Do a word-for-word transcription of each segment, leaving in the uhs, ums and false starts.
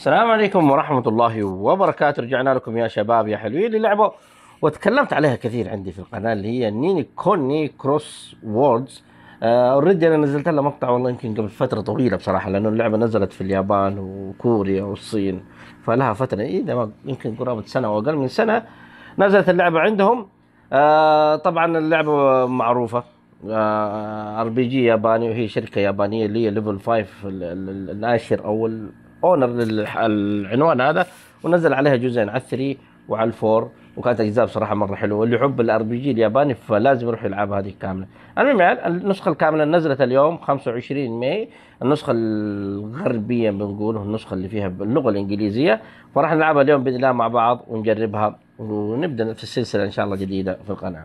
السلام عليكم ورحمة الله وبركاته. رجعنا لكم يا شباب يا حلوين اللعبة وتكلمت عليها كثير عندي في القناة اللي هي نيني كوني كروس ووردز. اوريدي انا نزلت لها مقطع والله يمكن قبل فترة طويلة بصراحة، لأنه اللعبة نزلت في اليابان وكوريا والصين، فلها فترة إيه ده ما- يمكن قرابة سنة أو أقل من سنة نزلت اللعبة عندهم. آه طبعا اللعبة معروفة، ار بي جي ياباني، وهي شركة يابانية اللي هي ليفل خمسة ال- ال- الناشر او الاونر للعنوان هذا، ونزل عليها جزئين على الثري وعلى الفور، وكانت اجزاء بصراحة مرة حلوة، واللي يحب الار بي جي الياباني فلازم يروح يلعبها هذه كاملة. المهم يعني النسخة الكاملة نزلت اليوم خمسة وعشرين ماي، النسخة الغربية بنقول النسخة اللي فيها باللغة الإنجليزية، فراح نلعبها اليوم بإذن الله مع بعض ونجربها ونبدأ في السلسلة إن شاء الله جديدة في القناة.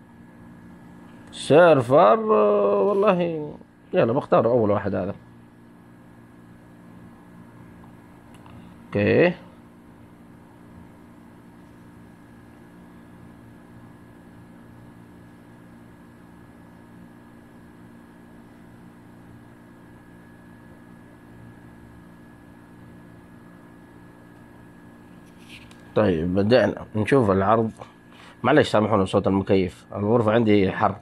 سيرفر آه، والله يلا بختار اول واحد هذا. اوكي طيب بدأنا نشوف العرض. معلش سامحونا صوت المكيف، الغرفة عندي حر.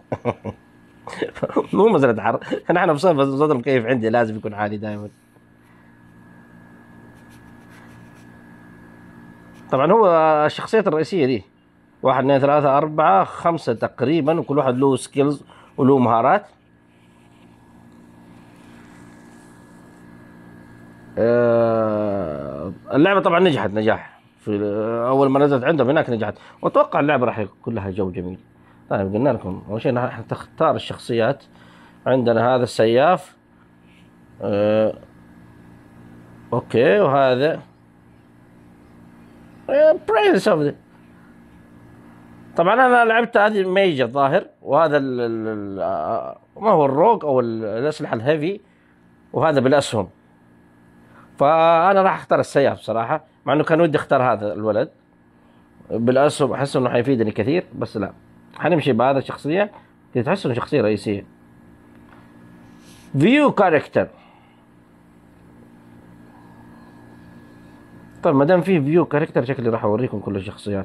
مو مسألة حر، نحن في صيف بس صوت المكيف عندي لازم يكون عالي دائما. طبعا هو الشخصيات الرئيسية دي واحد اثنين ثلاثة أربعة خمسة تقريبا، وكل واحد له سكيلز وله مهارات. آه، اللعبة طبعا نجحت نجاح في أول ما نزلت عندهم هناك نجحت، وأتوقع اللعبة راح يكون لها جو جميل. طيب قلنا لكم أول شيء راح تختار الشخصيات. عندنا هذا السياف، آه، أوكي، وهذا برنس أوف. طبعا أنا لعبت هذه ميجر ظاهر، وهذا ال ال آه، ما هو الروج أو ال- الأسلحة الهيفي، وهذا بالأسهم. فأنا راح أختار السياف صراحة، مع إنه كان ودي أختار هذا الولد بالاسهم، احس انه حيفيدني كثير، بس لا، حنمشي بهذا الشخصيه، تحس انه شخصيه رئيسيه. فيو كاركتر. طيب ما دام فيه فيو كاركتر شكلي راح اوريكم كل الشخصيات.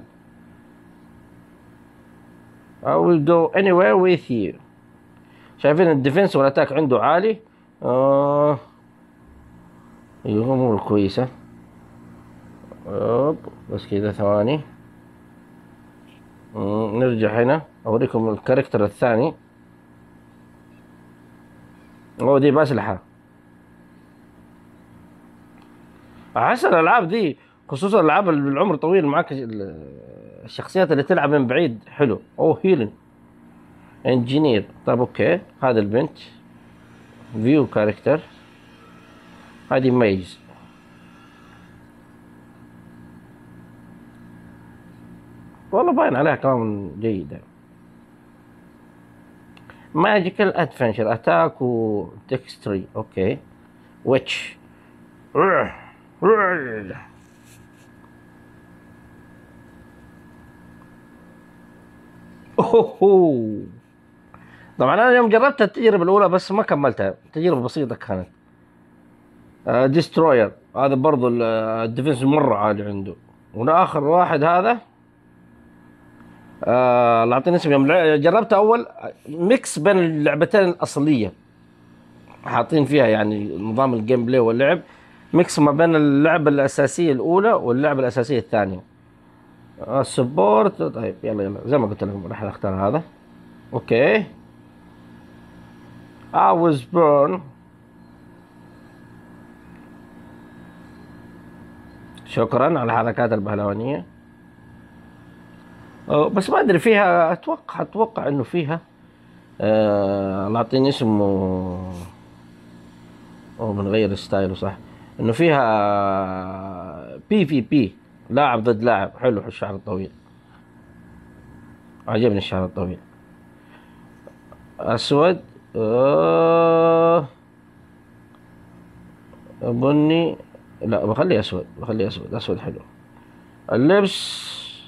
I will go anywhere with you. شايفين الديفنس والاتاك عنده عالي. آه... ايوه امور كويسه. أوب. بس كذا ثواني. مم، نرجع هنا اوريكم الكاركتر الثاني. هو دي باسلحه. احس الالعاب دي خصوصا الالعاب اللي بالعمر طويل معك ال- الشخصيات اللي تلعب من بعيد حلو. اوه هيلين انجينير. طيب اوكي، هذا البنت فيو كاركتر، هذه ميز. والله باين عليها كمان جيدة. ماجيكال ادفنشر اتاك وتكستري. اوكي ويتش. اوه. طبعا انا يوم جربت التجربة الاولى بس ما كملتها، تجربة بسيطة كانت. ديستروير هذا برضو ال- الديفنس مرة عالي عنده. واخر واحد هذا آه الله يعطيني اسم، يوم لع- جربت اول ميكس بين اللعبتين الاصليه، حاطين فيها يعني نظام الجيم بلاي واللعب ميكس ما بين اللعبه الاساسيه الاولى واللعبه الاساسيه الثانيه. آه السبورت. طيب يلا يلا زي ما قلت لكم راح اختار هذا. اوكي. I was born. شكرا على الحركات البهلوانيه. أه بس ما ادري فيها، اتوقع اتوقع انه فيها آه الله يعطيني اسمه. او بنغير الستايل صح، انه فيها بي في بي، لاعب ضد لاعب. حلو الشعر الطويل، عجبني الشعر الطويل. اسود. آه بني. لا بخليه اسود، بخليه اسود، اسود حلو. اللبس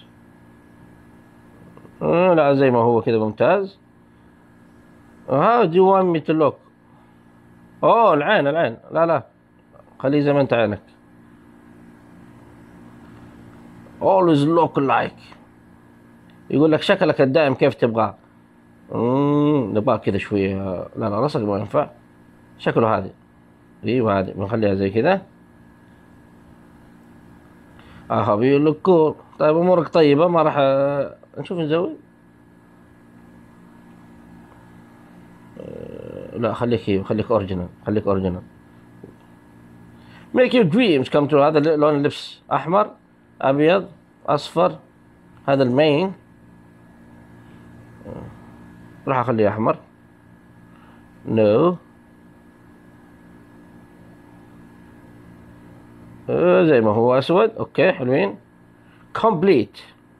آه لا زي ما هو كذا ممتاز. ها دي وان ميتلوك. اوه العين العين، لا لا خليه زي ما انت عينك. always look like. يقول لك شكلك الدائم كيف تبغاه. امم نبغاه كذا شويه. لا لا راسك ما ينفع. شكله هذه. ايوه هذه بنخليها زي كذا. اه بيقول لك كول. طيب امورك طيبه ما راح آه، نشوف نسوي. آه، لا خليك ايوه خليك اوريجينال خليك اوريجينال. ميك يور دريمز كم ترو. هذا لون اللبس احمر ابيض اصفر. هذا المين. راح اخليه احمر. نو no. آه زي ما هو اسود. اوكي حلوين. كومبليت.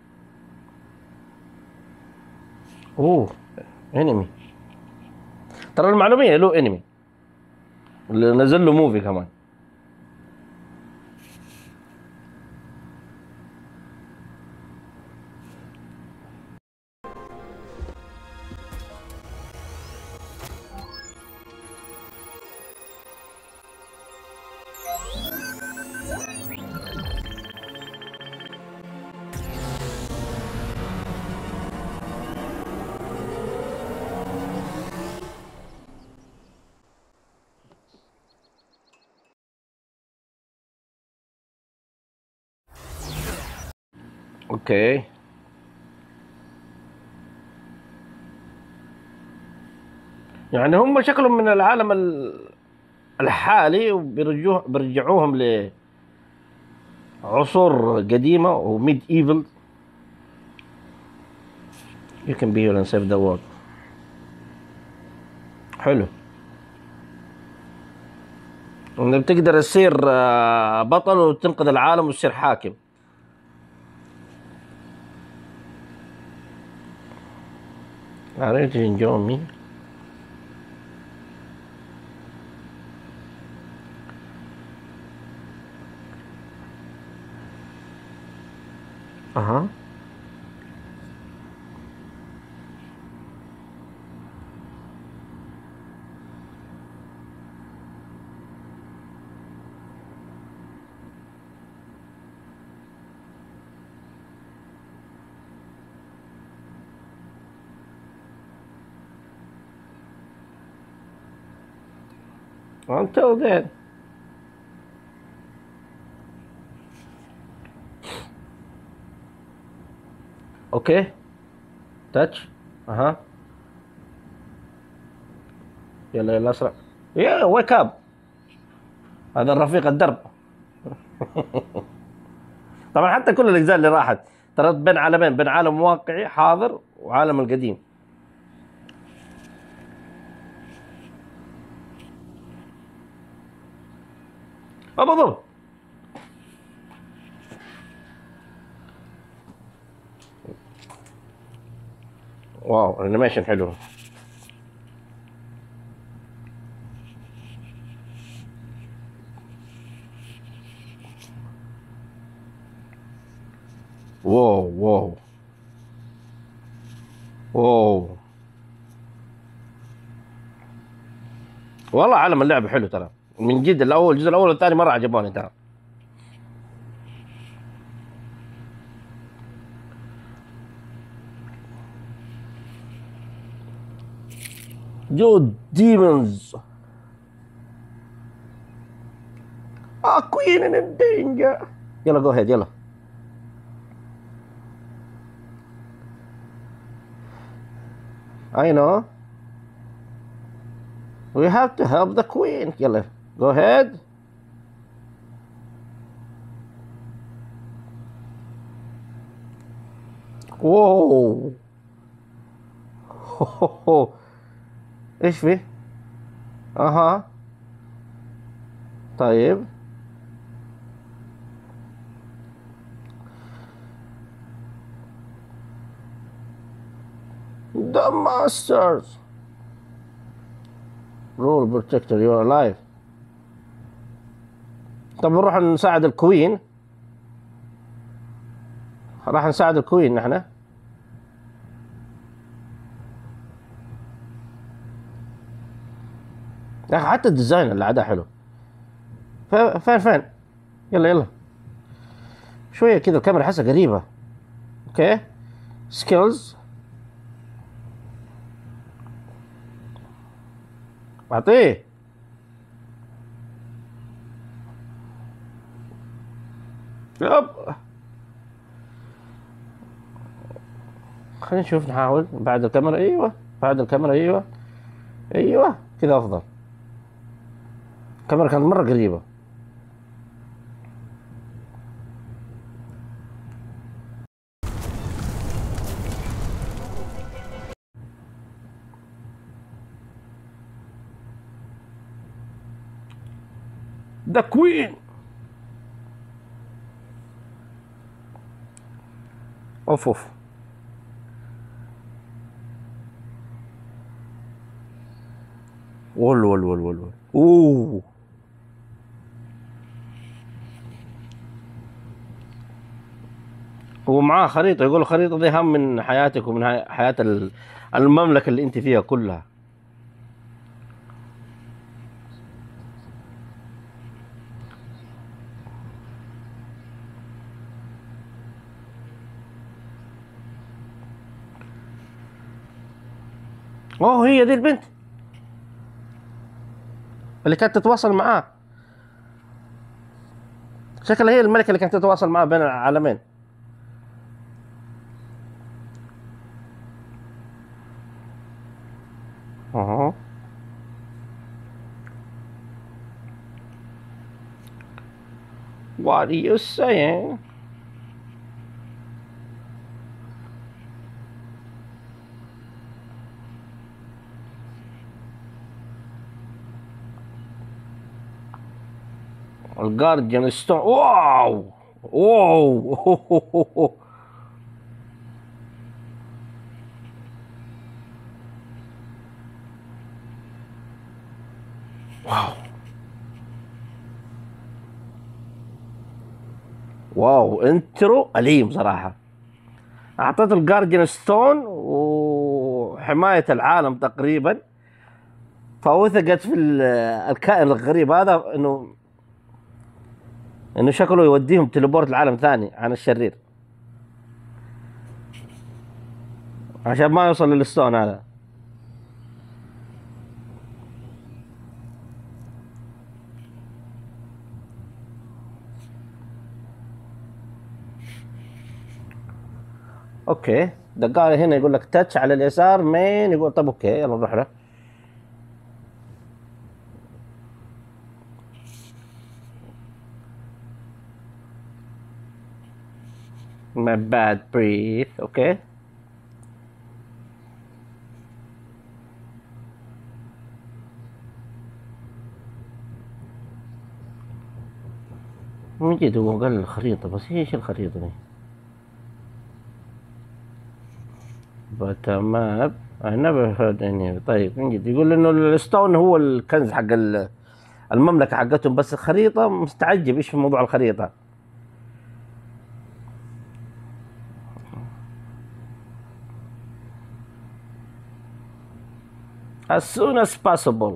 اوه انمي. ترى المعلوميه له انمي. اللي نزل له موفي كمان. اوكي يعني هم شكلهم من العالم ال- الحالي وبيرجوه بيرجعوهم لعصور قديمة وميد ايفل. You can be here and save the world. حلو. انك بتقدر تصير آه، بطل وتنقذ العالم وتصير حاكم. عرفت جومي. اها until then. اوكي تاتش. اها يلا يلا اسرع. يا ويك اب. هذا الرفيق الدرب. طبعا حتى كل الاجزاء اللي راحت ترى بين عالمين بين عالم واقعي حاضر وعالم القديم. ابو ابو. واو انيميشن حلو. واو واو واو. والله عالم اللعبة حلو ترى من جد. الاول الجزء الاول والثاني مرة عجبوني ترى. جو ديمونز. اه كوين ان دينجر. يلا جو هيد يلا. I know. We have to help the queen. يلا go ahead. واو. ايش فيه؟ اها طيب. The masters. Rule protector you're alive. طب نروح نساعد الكوين. راح نساعد الكوين نحن. يا اخي حتى الديزاين اللي عدا حلو. ف- فين فين. يلا يلا. شويه كذا الكاميرا حاسه قريبه. اوكي سكيلز اعطيه. يب خلينا نشوف نحاول بعد الكاميرا. ايوه بعد الكاميرا. ايوه ايوه كذا افضل. الكاميرا كانت مره قريبه. ذا كوين. اوف اوف ول ول ول ول ول اوه. هو معاه خريطة، يقول الخريطة دي أهم من حياتك ومن هاي- حياة ال- المملكة اللي أنت فيها كلها. أوه هي دي البنت اللي كانت تتواصل معاه. شكلها هي الملكة اللي كانت تتواصل معاه بين العالمين. أها. What are you saying? الجارديان ستون. واو واو واو واو انترو أليم صراحة. أعطيت الجارديان ستون وحماية العالم تقريبا، فوثقت في ال- الكائن الغريب هذا انه انه شكله يوديهم تليبورت لعالم ثاني عن الشرير عشان ما يوصل للستون هذا. اوكي دقال هنا يقول لك تاتش على اليسار مين، يقول طب اوكي يلا نروح له. My bad breath. اوكي من جد هو قال الخريطة، بس ايش الخريطة دي؟ But a map I never heard any. طيب من جد يقول انه الستون هو الكنز حق ال- المملكة حقتهم، بس الخريطة مستعجب ايش في موضوع الخريطة. As soon as possible.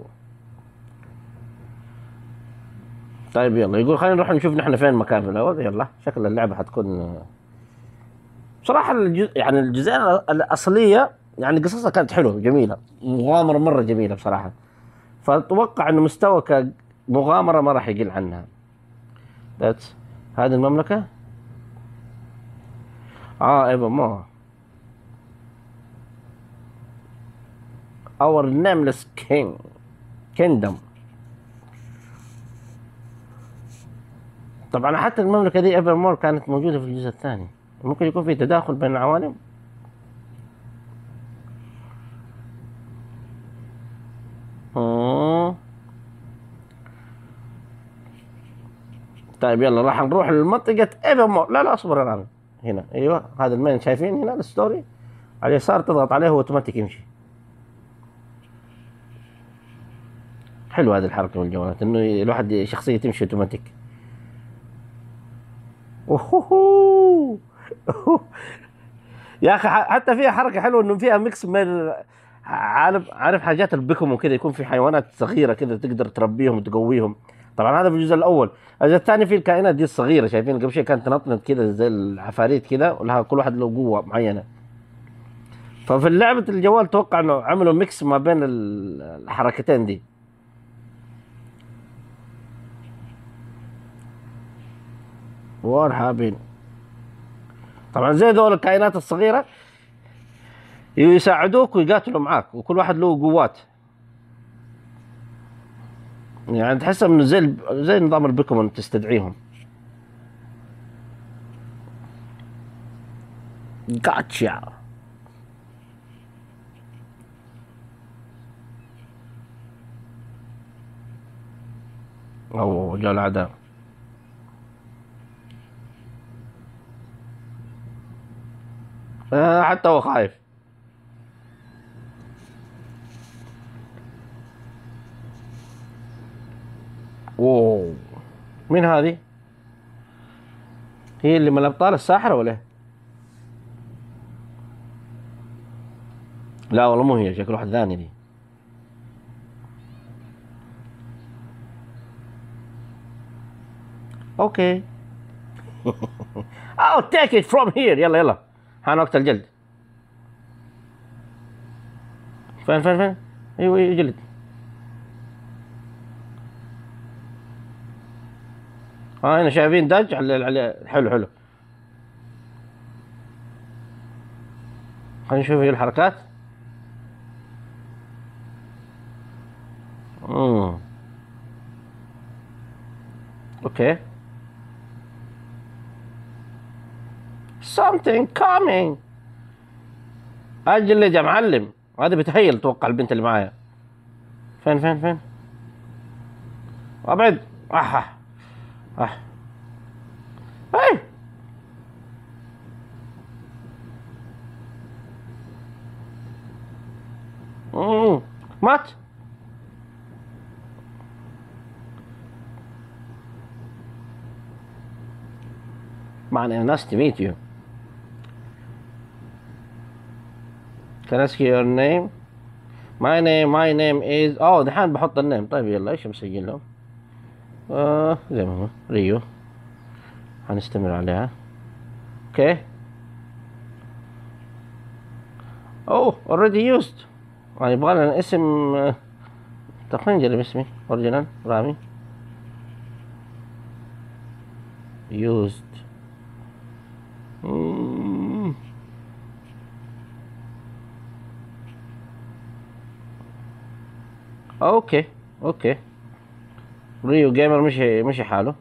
طيب يلا يقول خلينا نروح نشوف نحن فين مكان في الاول. يلا شكل اللعبة حتكون بصراحة الجزء يعني الجزئية الأصلية يعني قصصها كانت حلوة جميلة، مغامرة مرة جميلة بصراحة، فأتوقع إنه مستوى كمغامرة ما راح يقل عنها. ذاتس هذه المملكة. اه ايوه ما Our nameless king kingdom. طبعا حتى المملكة دي ايفر مور كانت موجودة في الجزء الثاني، ممكن يكون في تداخل بين العوالم. آه. طيب يلا راح نروح لمنطقة ايفر مور. لا لا اصبر يا رامي. هنا ايوه هذا المين شايفين هنا الستوري على اليسار، تضغط عليه هو اوتوماتيك يمشي. حلو هذه الحركة والجوالات انه الواحد شخصية تمشي اوتوماتيك. أوهوهو. يا اخي حتى فيها حركه حلوه انه فيها ميكس من عارف عارف حاجات البيكم وكذا، يكون في حيوانات صغيره كذا تقدر تربيهم وتقويهم. طبعا هذا في الجزء الاول. الجزء الثاني فيه الكائنات دي الصغيره، شايفين قبل شوي كانت تنطنط كده زي العفاريت كده، ولها كل واحد له قوه معينه. ففي لعبه الجوال توقع انه عملوا ميكس ما بين ال- الحركتين دي. وارهابين طبعا زي ذول الكائنات الصغيره يساعدوك ويقاتلوا معاك، وكل واحد له قوات. يعني تحس انه زي ال- زي نظام البيكمون تستدعيهم. جاتشا. او جاء الاعداء. آه حتى هو خايف. اوه، مين هذه؟ هي اللي من الابطال الساحره ولا إيه؟ لا والله مو هي، شكل واحد ثاني دي. اوكي. I'll take it from here. يلا يلا، حان وقت الجلد. فين فين فين؟ ايوه ايوه جلد. ها هنا شايفين دج على على حلو حلو. خلينا نشوف ايه الحركات. امم اوكي. something coming. اجل يا معلم، هذا بتهيل اتوقع البنت اللي معايا. فين فين فين؟ ابعد. اح اح اح. اي. مم. مات. معنى nice to meet you. Can I ask you your name? My name my name is اه دحين بحط النيم. طيب يلا ايش مسجل له؟ آه زي ما هو ريو. هنستمر عليها. اوكي. اوه already used. يعني يبغى لنا اسم. آه، طب خلينا نجرب اسمي اوريجينال رامي. used. مم. اوكي اوكي. ريو جيمر مشي مشي حاله.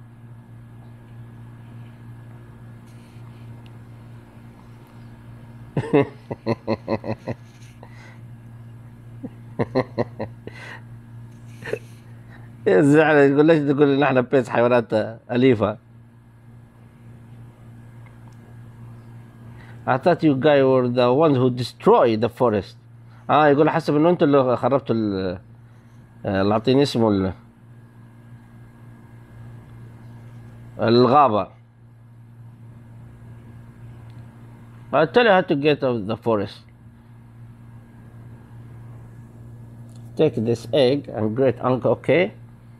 الزعل يقول ليش تقول ان احنا بيس حيوانات اليفه. I thought you guys were the ones who destroyed the forest. اه يقول حسب انه انتوا اللي خربتوا ال- آه، اللي اعطيني اسمه ال- الغابه. I tell you how to get out of the forest. Take this egg and great uncle. Okay.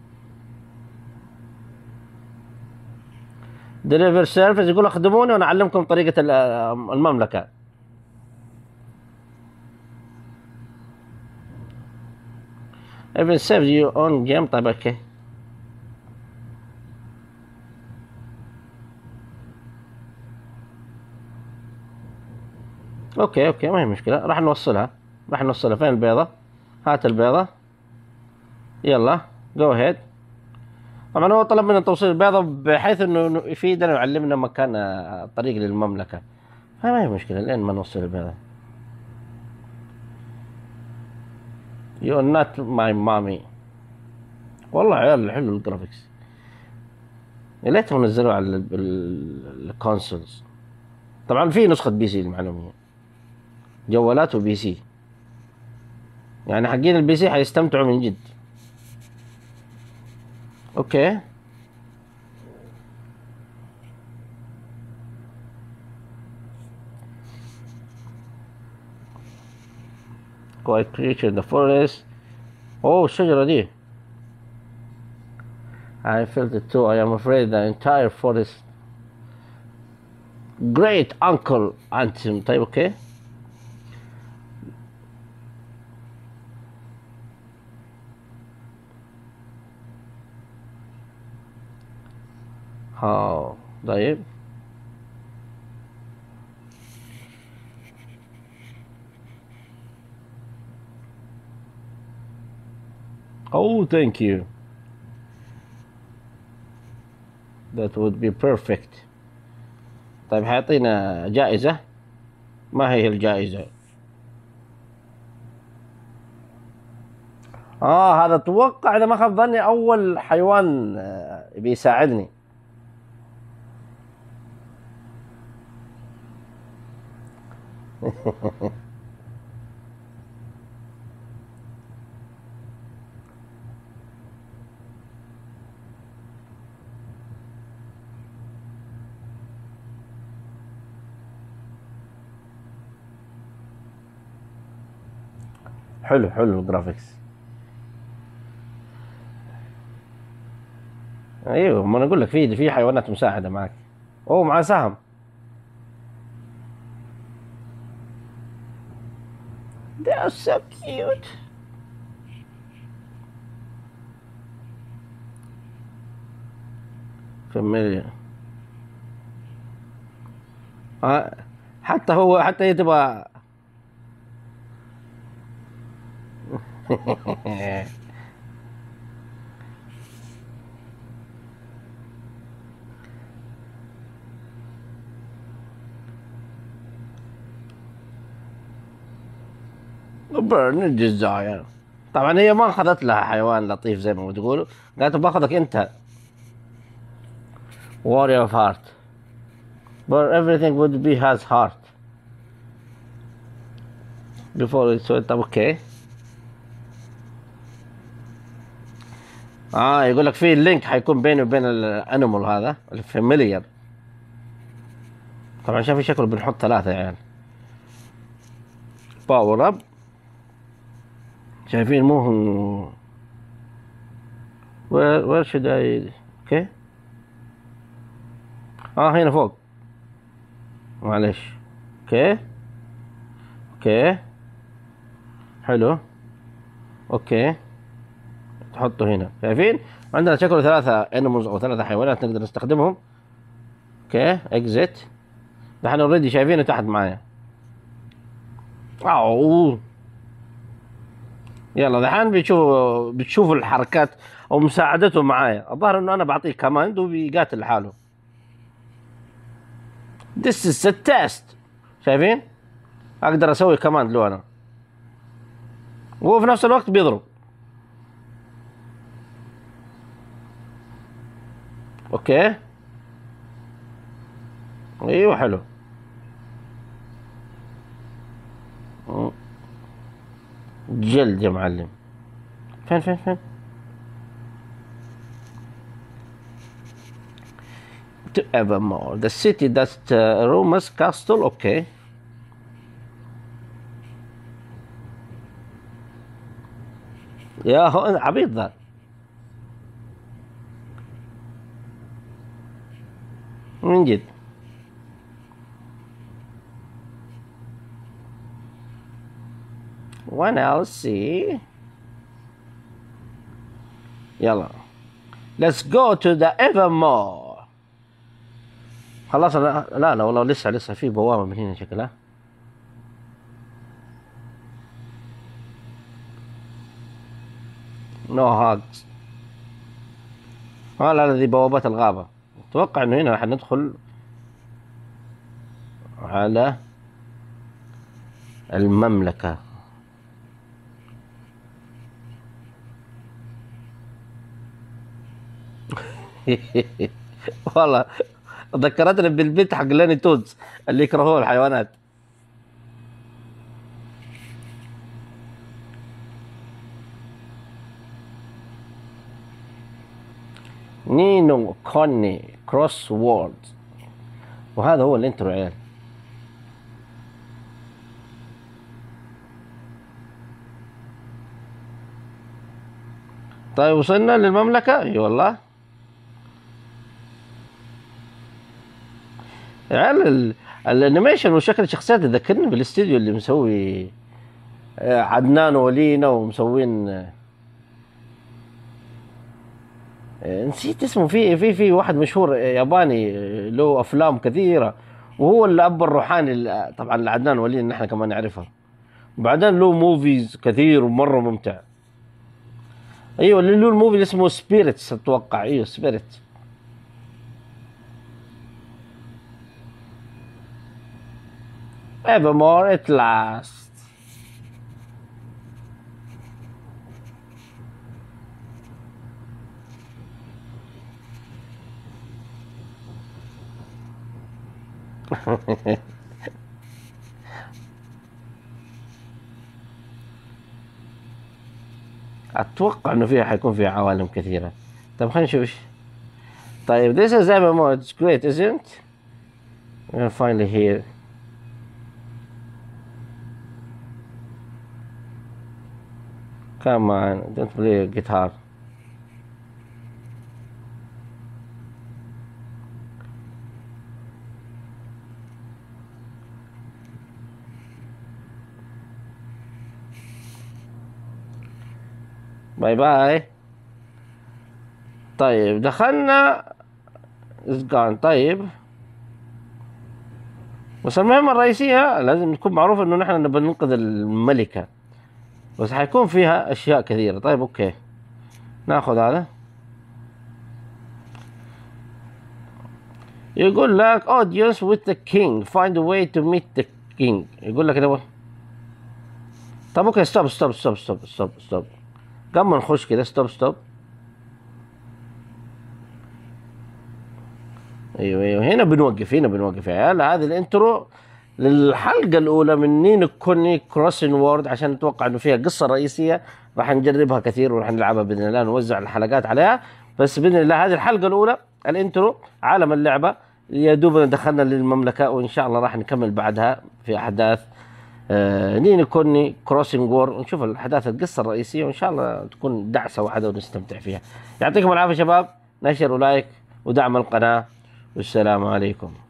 Deliver service. يقول اخدموني وانا اعلمكم طريقه ال- آه، المملكه. Even save your own game. طيب اوكي. اوكي اوكي ما هي مشكله، راح نوصلها. راح نوصلها. فين البيضه؟ هات البيضه. يلا جو هيد. طبعا هو طلب منا توصيل البيضة بحيث انه إنه يفيدنا ويعلمنا مكان آه، طريق للمملكة. فما هي مشكلة لين ما نوصل البيضة. You're not my mommy. والله عيال حلو الجرافيكس. يا ليتهم نزلوه على ال- ال- الكونسولز. طبعا في نسخة بي سي المعلومية، جوالات وبي سي. يعني حقين البي سي حيستمتعوا من جد. اوكي. Quiet creature in the forest. اوه الشجرة دي. I felt it too. I am afraid the entire forest. Great uncle anthem. طيب اوكي. ها طيب. Oh, thank you. That would be perfect. طيب حيعطينا جائزة. ما هي الجائزة؟ اه هذا اتوقع اذا ما خاب ظني اول حيوان آه، بيساعدني. حلو حلو الجرافيكس. ايوه ما انا اقول لك في في حيوانات مساعدة معك. اوه مع سهم. They are so cute. familiar. آه حتى هو حتى هي تبغى. burn desire. طبعا هي ما اخذت لها حيوان لطيف زي ما بتقولوا، قالت باخذك انت. warrior of heart. but everything would be has heart before it's طب اوكي. اه يقول لك في اللينك حيكون بيني وبين الانيمال هذا الفاميليار. طبعا شايف شكله بنحط ثلاثة يعني. باور اب. شايفين مو هو. where where should I اوكي. اه هنا فوق. معلش. اوكي اوكي حلو. اوكي تحطه هنا. شايفين عندنا شكله ثلاثة انيمالز او ثلاثة حيوانات نقدر نستخدمهم. اوكي اكزيت. نحن اوريدي شايفينه تحت معايا. اوه يلا دحين بتشوف بتشوفوا الحركات او مساعدته معايا. الظاهر انه انا بعطيه كماند وبيقاتل لحاله. This is a test. شايفين اقدر اسوي كماند له انا وهو في نفس الوقت بيضرب. اوكي ايوه حلو. جلد يا معلم. فين فين فين to Evermore the city that uh, Roma's castle. اوكي يا هو عبيط ذا. من جد. وانا see. يلا let's go to the Evermore. خلاص لا لا, لا والله لسه لسه في بوابة من هنا شكلها. نو هاجز. اه لا لا دي بوابات الغابة. اتوقع انه هنا راح ندخل على المملكة. والله ذكرتني بالبيت حق لاني تودز اللي يكرهوه الحيوانات. نينو كوني كروس وورد. وهذا هو الانترو عيال. طيب وصلنا للمملكة. اي والله يعني ال- الانيميشن وشكل الشخصيات يذكرني بالاستديو اللي مسوي آه، عدنان ولينا ومسوين آه، نسيت اسمه. في في في واحد مشهور ياباني آه، له افلام كثيره، وهو الاب الروحاني ل- طبعا لعدنان ولينا نحن كمان نعرفها. وبعدين له موفيز كثير ومره ممتع. ايوه اللي له الموفي اللي اسمه سبيريتس اتوقع. ايوه سبيريت. Evermore at last. اتوقع انه فيها حيكون فيها عوالم كثيره. طيب خلينا نشوف ايش. طيب this is Evermore. It's great isn't it? We're finally here. Come on, don't play guitar. باي باي. طيب دخلنا اسقان. طيب بس المهمة الرئيسية لازم تكون معروف انه نحن نبي ننقذ الملكة، بس حيكون فيها اشياء كثيرة. طيب اوكي ناخذ هذا. يقول لك audience with the king find a way to meet the king. يقول لك كده. طب اوكي ستوب ستوب ستوب ستوب ستوب ستوب. قبل ما نخش كده ستوب ستوب. ايوه ايوه هنا بنوقف. هنا بنوقف يا عيال. هذه الانترو للحلقة الأولى من نينو كوني كروسن وورد، عشان نتوقع إنه فيها قصة رئيسية راح نجربها كثير وراح نلعبها بإذن الله، نوزع الحلقات عليها. بس بإذن الله هذه الحلقة الأولى الانترو عالم اللعبة. يا دوبنا دخلنا للمملكة، وإن شاء الله راح نكمل بعدها في أحداث آه نينو كوني كروسن وورد، ونشوف الأحداث القصة الرئيسية، وإن شاء الله تكون دعسة واحدة ونستمتع فيها. يعطيكم العافية شباب. نشر ولايك ودعم القناة، والسلام عليكم.